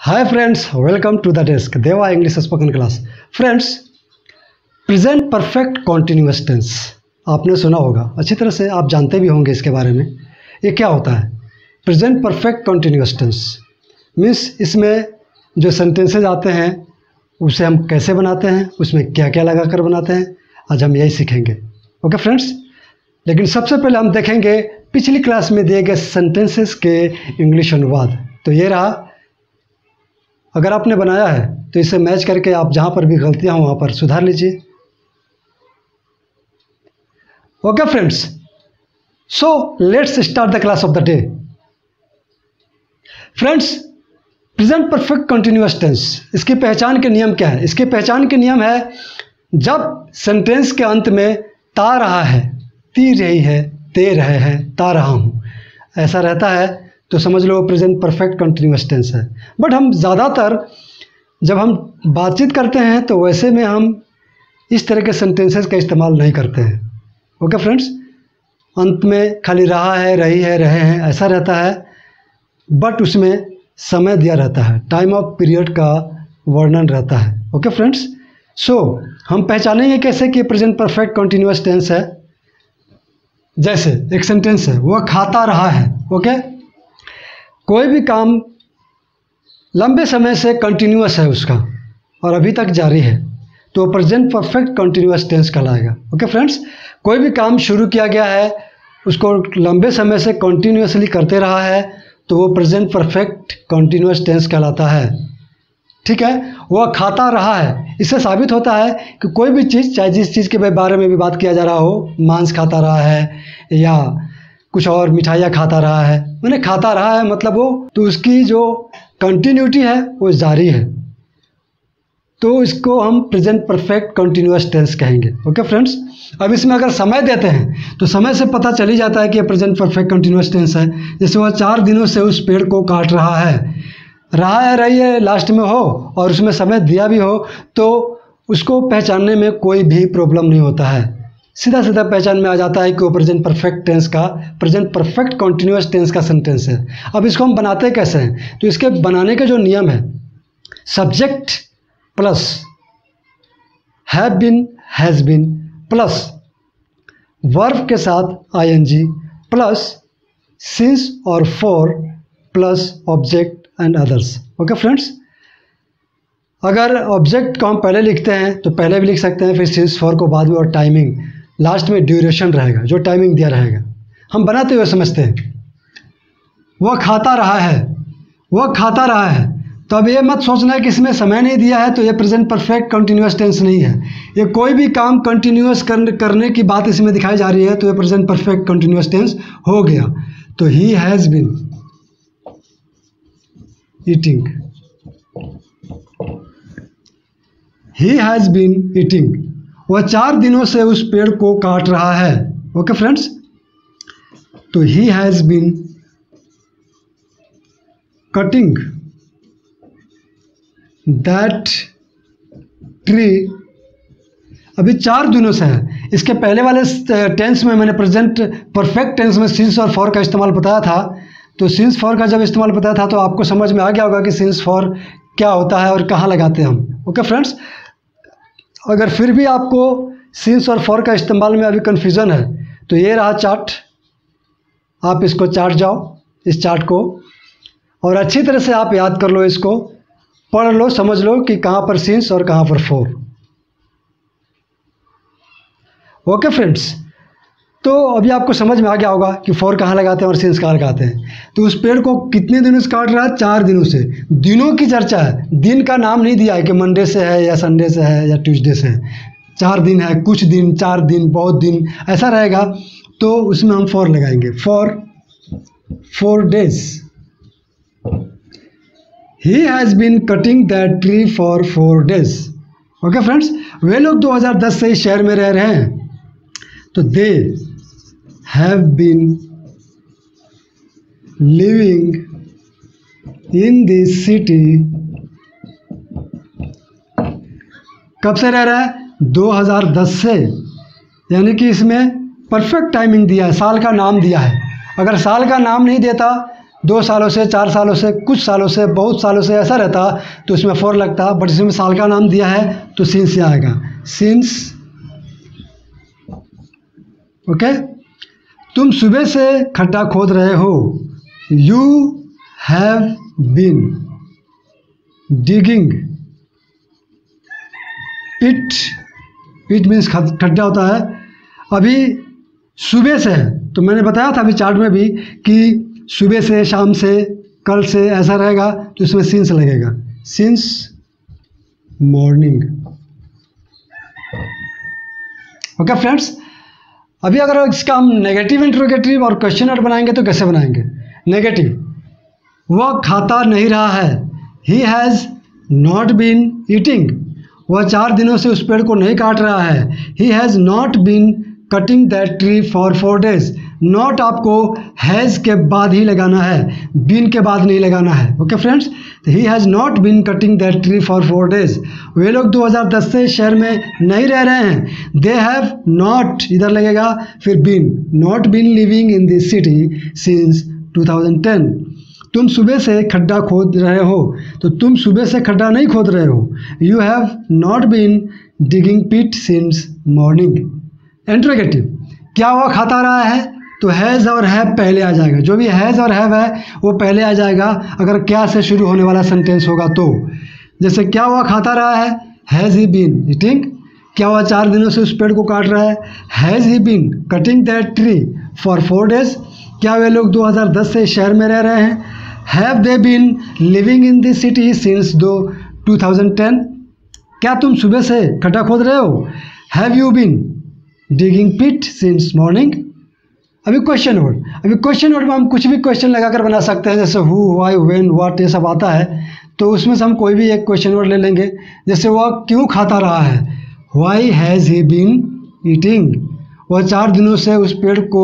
Hi friends, welcome to the desk Deva English spoken class. Friends, present perfect continuous tense आपने सुना होगा, अच्छी तरह से आप जानते भी होंगे इसके बारे में। ये क्या होता है present perfect continuous tense? Means इसमें जो सेंटेंसेज आते हैं उसे हम कैसे बनाते हैं, उसमें क्या क्या लगा कर बनाते हैं, आज हम यही सीखेंगे। ओके फ्रेंड्स, लेकिन सबसे पहले हम देखेंगे पिछली क्लास में दिए गए सेंटेंसेस के इंग्लिश अनुवाद। तो ये रहा, अगर आपने बनाया है तो इसे मैच करके आप जहाँ पर भी गलतियाँ हों वहाँ पर सुधार लीजिए। Okay friends, so let's start the class of the day. Friends, present perfect continuous tense, इसकी पहचान के नियम क्या है? इसकी पहचान के नियम है, जब सेंटेंस के अंत में ता रहा है, ती रही है, ते रहे हैं, ता रहा हूँ, ऐसा रहता है तो समझ लो प्रेजेंट परफेक्ट कंटिन्यूअस टेंस है। बट हम ज़्यादातर जब हम बातचीत करते हैं तो वैसे में हम इस तरह के सेंटेंसेस का इस्तेमाल नहीं करते हैं। ओके फ्रेंड्स, अंत में खाली रहा है, रही है, रहे हैं ऐसा रहता है, बट उसमें समय दिया रहता है, टाइम ऑफ पीरियड का वर्णन रहता है। ओके फ्रेंड्स, सो हम पहचानेंगे कैसे कि प्रेजेंट परफेक्ट कंटिन्यूअस टेंस है। जैसे एक सेंटेंस है, वह खाता रहा है। ओके, कोई भी काम लंबे समय से कंटिन्यूअस है उसका और अभी तक जारी है तो प्रेजेंट परफेक्ट कंटिन्यूअस टेंस कहलाएगा। ओके फ्रेंड्स, कोई भी काम शुरू किया गया है, उसको लंबे समय से कंटिन्यूअसली करते रहा है तो वो प्रेजेंट परफेक्ट कंटिन्यूअस टेंस कहलाता है। ठीक है, वह खाता रहा है, इससे साबित होता है कि कोई भी चीज़, चाहे जिस चीज़ के बारे में भी बात किया जा रहा हो, मांस खाता रहा है या कुछ और मिठाइयाँ खाता रहा है, मैंने खाता रहा है मतलब वो, तो उसकी जो कंटिन्यूटी है वो जारी है, तो इसको हम प्रेजेंट परफेक्ट कंटिन्यूअस टेंस कहेंगे। ओके फ्रेंड्स, अब इसमें अगर समय देते हैं तो समय से पता चल ही जाता है कि प्रेजेंट परफेक्ट कंटिन्यूअस टेंस है। जैसे वह 4 दिनों से उस पेड़ को काट रहा है, रही है लास्ट में हो और उसमें समय दिया भी हो तो उसको पहचानने में कोई भी प्रॉब्लम नहीं होता है, सीधा सीधा पहचान में आ जाता है कि वो प्रेजेंट परफेक्ट टेंस का, प्रेजेंट परफेक्ट कंटिन्यूअस टेंस का सेंटेंस है। अब इसको हम बनाते कैसे हैं? तो इसके बनाने का जो नियम है, subject plus have been, has been plus verb के साथ आईएनजी प्लस सिंस और for plus object and others. Okay friends, अगर ऑब्जेक्ट को हम पहले लिखते हैं तो पहले भी लिख सकते हैं, फिर सिंस फॉर को बाद में, और टाइमिंग लास्ट में ड्यूरेशन रहेगा, जो टाइमिंग दिया रहेगा। हम बनाते हुए समझते हैं, वह खाता रहा है, वह खाता रहा है, तो अब ये मत सोचना है कि इसमें समय नहीं दिया है तो ये प्रेजेंट परफेक्ट कंटिन्यूअस टेंस नहीं है। ये कोई भी काम कंटिन्यूअस करने की बात इसमें दिखाई जा रही है तो ये प्रेजेंट परफेक्ट कंटिन्यूअस टेंस हो गया। तो he has been eating, he has been eating, वह 4 दिनों से उस पेड़ को काट रहा है। ओके फ्रेंड्स, तो he has been cutting that tree, अभी 4 दिनों से है। इसके पहले वाले टेंस में मैंने प्रेजेंट परफेक्ट टेंस में सिंस और फॉर का इस्तेमाल बताया था, तो सिंस फॉर का जब इस्तेमाल बताया था तो आपको समझ में आ गया होगा कि सिंस फॉर क्या होता है और कहाँ लगाते हैं हम। ओके फ्रेंड्स, अगर फिर भी आपको सिंस और फॉर का इस्तेमाल में अभी कन्फ्यूज़न है तो ये रहा चार्ट, आप इसको चार्ट जाओ, इस चार्ट को, और अच्छी तरह से आप याद कर लो, इसको पढ़ लो, समझ लो कि कहाँ पर सिंस और कहाँ पर फॉर। ओके फ्रेंड्स, तो अभी आपको समझ में आ गया होगा कि फॉर कहाँ लगाते हैं और सिंस कहाँ लगाते हैं। तो उस पेड़ को कितने दिनों से काट रहा है? 4 दिनों से। दिनों की चर्चा है, दिन का नाम नहीं दिया है कि मंडे से है या संडे से है या ट्यूसडे से है। 4 दिन है, कुछ दिन, 4 दिन, बहुत दिन, ऐसा रहेगा तो उसमें हम फॉर लगाएंगे। For 4 days, he has been cutting that tree for 4 days। Okay friends, वे लोग 2010 से इस शहर में रह रहे हैं तो they have been living in this city, कब से रह रहा है? 2010 से, यानी कि इसमें परफेक्ट टाइमिंग दिया है, साल का नाम दिया है। अगर साल का नाम नहीं देता 2 सालों से, 4 सालों से, कुछ सालों से, बहुत सालों से ऐसा रहता तो उसमें फॉर लगता, बट इसमें साल का नाम दिया है तो सिंस ही आएगा, सिंस। ओके। तुम सुबह से खड्डा खोद रहे हो, you have been digging it, it means खड्डा होता है। अभी सुबह से है तो मैंने बताया था अभी चार्ट में भी कि सुबह से, शाम से, कल से ऐसा रहेगा तो इसमें सिंस लगेगा, सिंस मॉर्निंग। ओके फ्रेंड्स, अभी अगर इसका हम नेगेटिव इंट्रोगेटिव और क्वेश्चन वर्ड बनाएंगे तो कैसे बनाएंगे? नेगेटिव, वह खाता नहीं रहा है, he has not been eating, वह 4 दिनों से उस पेड़ को नहीं काट रहा है, he has not been cutting that tree for 4 days। Not आपको हैज़ के बाद ही लगाना है, बीन के बाद नहीं लगाना है। Okay friends, he has not been cutting that tree for 4 days। वे लोग 2010 से शहर में नहीं रह रहे हैं, दे हैव नॉट इधर लगेगा, फिर been, not been living in this city since 2010। तुम सुबह से खड्डा खोद रहे हो, तो तुम सुबह से खड्डा नहीं खोद रहे हो, you have not been digging pit since morning. Interrogative, क्या वह खाता रहा है, तो हैज़ और हैव पहले आ जाएगा, जो भी हैज़ और हैव है वो पहले आ जाएगा अगर क्या से शुरू होने वाला सेंटेंस होगा तो। जैसे क्या वह खाता रहा है, हैज़ ही बीन ईटिंग। क्या वह 4 दिनों से उस पेड़ को काट रहा है, has he been cutting that tree for 4 days। क्या वे लोग 2010 से शहर में रह रहे हैं, have they been living in this city since 2010। क्या तुम सुबह से खड्डा खोद रहे हो, have you been digging pit since morning. अभी क्वेश्चन वर्ड, अभी क्वेश्चन वर्ड में हम कुछ भी क्वेश्चन लगाकर बना सकते हैं, जैसे हु, व्हाई, व्हेन, व्हाट, ये सब आता है, तो उसमें से हम कोई भी एक क्वेश्चन वर्ड ले लेंगे। जैसे वह क्यों खाता रहा है, why has he been eating. वह 4 दिनों से उस पेड़ को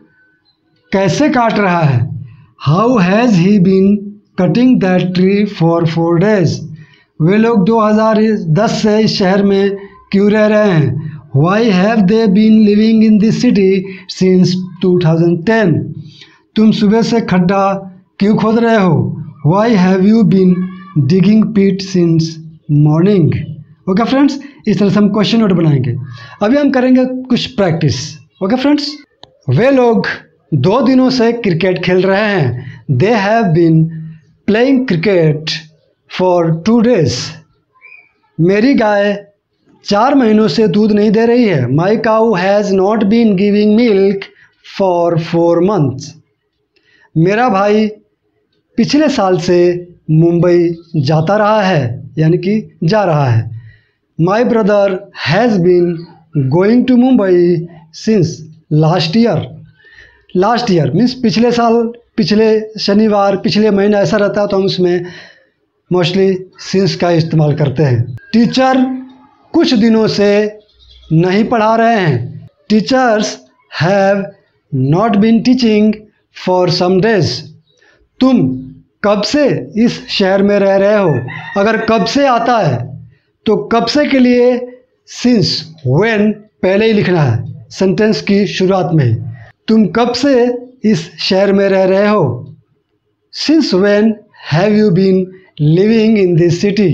कैसे काट रहा है, how has he been cutting that tree for 4 days। वे लोग 2010 से इस शहर में क्यों रह रहे हैं, Why have they been living in this city since 2010? तुम सुबह से खड्डा क्यों खोद रहे हो, Why have you been digging pit since morning? Okay friends, इस तरह से हम क्वेश्चन वर्ड बनाएंगे। अभी हम करेंगे कुछ प्रैक्टिस। ओके फ्रेंड्स, वे लोग 2 दिनों से क्रिकेट खेल रहे हैं, They have been playing cricket for 2 days। मेरी गाय 4 महीनों से दूध नहीं दे रही है, my cow has not been giving milk for 4 months। मेरा भाई पिछले साल से मुंबई जाता रहा है, यानी कि जा रहा है। My brother has been going to Mumbai since last year. Last year means पिछले साल, पिछले शनिवार, पिछले महीना ऐसा रहता है तो हम उसमें मोस्टली सिंस का इस्तेमाल करते हैं। टीचर कुछ दिनों से नहीं पढ़ा रहे हैं, teachers have not been teaching for some days. तुम कब से इस शहर में रह रहे हो, अगर कब से आता है तो कब से के लिए सिंस व्हेन पहले ही लिखना है सेंटेंस की शुरुआत में ही। तुम कब से इस शहर में रह रहे हो, since when have you been living in this city.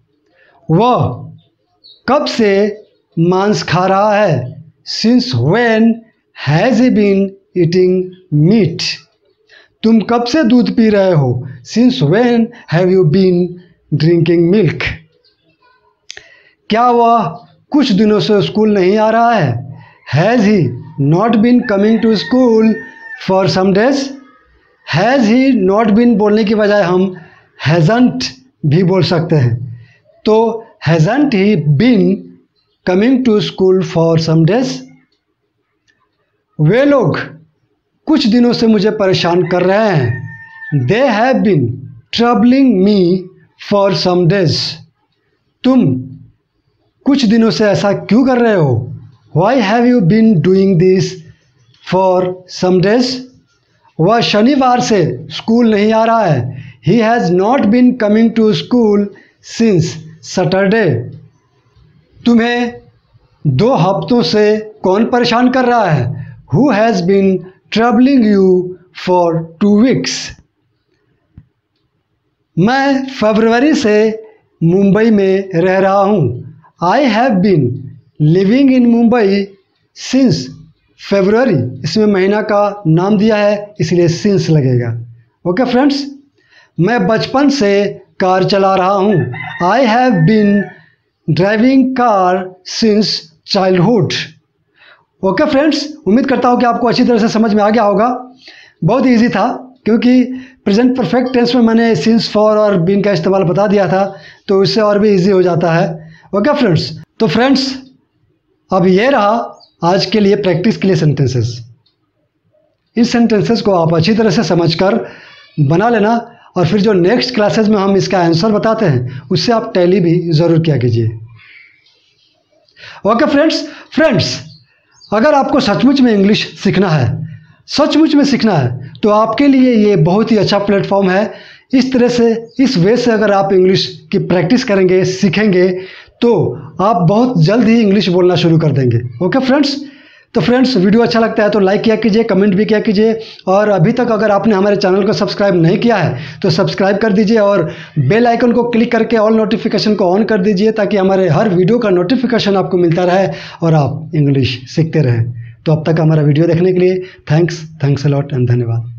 वह कब से मांस खा रहा है, since when has he been eating meat. तुम कब से दूध पी रहे हो, since when have you been drinking milk. क्या वह कुछ दिनों से स्कूल नहीं आ रहा है, has he not been coming to school for some days. Has he not been बोलने की बजाय हम हैज़ंट भी बोल सकते हैं, तो hasn't he been coming to school for some days? वे लोग कुछ दिनों से मुझे परेशान कर रहे हैं, they have been troubling me for some days। तुम कुछ दिनों से ऐसा क्यों कर रहे हो, why have you been doing this for some days? वह शनिवार से स्कूल नहीं आ रहा है, he has not been coming to school since Saturday. तुम्हें 2 हफ्तों से कौन परेशान कर रहा है, who has been troubling you for 2 weeks। मैं फरवरी से मुंबई में रह रहा हूँ। I have been living in Mumbai since February. इसमें महीना का नाम दिया है इसलिए सिंस लगेगा। ओके फ्रेंड्स, मैं बचपन से कार चला रहा हूँ। I have been driving car since childhood. Okay friends, उम्मीद करता हूँ कि आपको अच्छी तरह से समझ में आ गया होगा। बहुत इजी था क्योंकि प्रेजेंट परफेक्ट टेंस में मैंने सिंस, फॉर और बीन का इस्तेमाल बता दिया था, तो इससे और भी इजी हो जाता है। ओके फ्रेंड्स, तो फ्रेंड्स अब ये रहा आज के लिए प्रैक्टिस के लिए सेंटेंसेस। इस सेंटेंसेस को आप अच्छी तरह से समझकर बना लेना और फिर जो नेक्स्ट क्लासेस में हम इसका आंसर बताते हैं उससे आप टैली भी ज़रूर किया कीजिए। ओके फ्रेंड्स अगर आपको सचमुच में इंग्लिश सीखना है, सचमुच में सीखना है, तो आपके लिए ये बहुत ही अच्छा प्लेटफॉर्म है। इस तरह से, इस वे से अगर आप इंग्लिश की प्रैक्टिस करेंगे, सीखेंगे, तो आप बहुत जल्द ही इंग्लिश बोलना शुरू कर देंगे। ओके फ्रेंड्स, तो फ्रेंड्स वीडियो अच्छा लगता है तो लाइक किया कीजिए, कमेंट भी किया कीजिए, और अभी तक अगर आपने हमारे चैनल को सब्सक्राइब नहीं किया है तो सब्सक्राइब कर दीजिए और बेल आइकन को क्लिक करके ऑल नोटिफिकेशन को ऑन कर दीजिए ताकि हमारे हर वीडियो का नोटिफिकेशन आपको मिलता रहे और आप इंग्लिश सीखते रहें। तो अब तक हमारा वीडियो देखने के लिए थैंक्स अ लॉट एंड धन्यवाद।